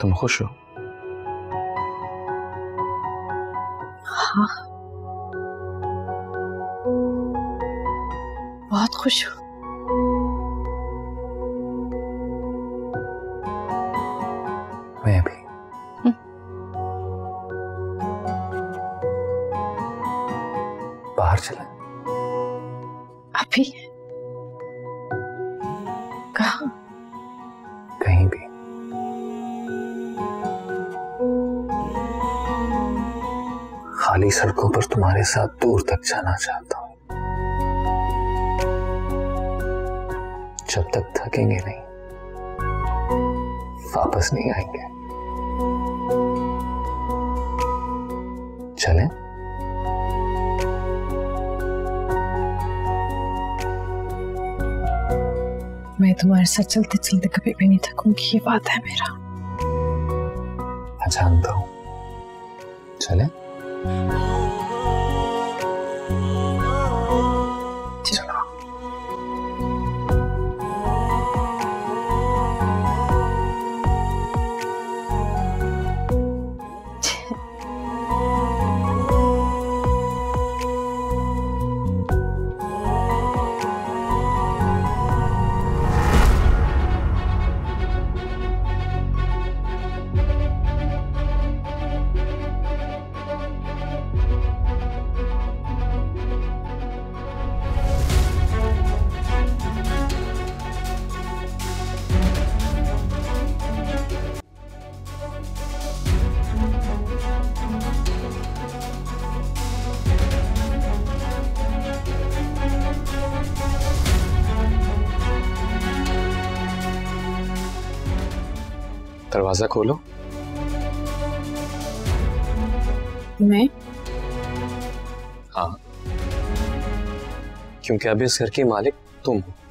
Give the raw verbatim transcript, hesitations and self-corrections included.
तुम खुश हो? हाँ, बहुत खुश हूँ। मैं भी। बाहर चले? अभी? कहाँ? कहीं भी। खाली सड़कों पर तुम्हारे साथ दूर तक जाना चाहता हूं, जब तक थकेंगे नहीं, वापस नहीं आएंगे। चलें? मैं तुम्हारे साथ चलते चलते कभी भी नहीं थकूंगी, ये बात है मेरा। मैं जानता हूं। चलें? चलो। दरवाजा खोलो। मैं? हाँ, क्योंकि अब इस घर की मालिक तुम हो।